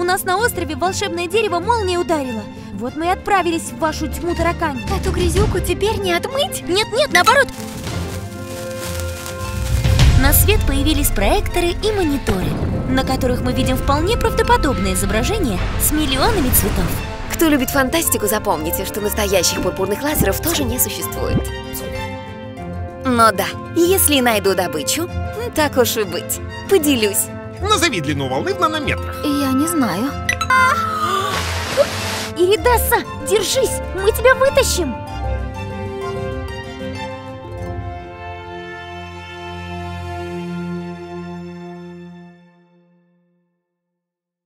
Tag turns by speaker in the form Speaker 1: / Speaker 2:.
Speaker 1: нас на острове волшебное дерево молнией ударило. Вот мы и отправились в вашу тьму таракань.
Speaker 2: Эту грязюку теперь не отмыть?
Speaker 1: Нет, наоборот. На свет появились проекторы и мониторы, на которых мы видим вполне правдоподобное изображение с миллионами цветов.
Speaker 2: Кто любит фантастику, запомните, что настоящих пурпурных лазеров тоже не существует. Но да, если найду добычу, так уж и быть, поделюсь.
Speaker 3: Назови длину волны в нанометрах.
Speaker 2: Я не знаю.
Speaker 1: Иридаса, держись, мы тебя вытащим.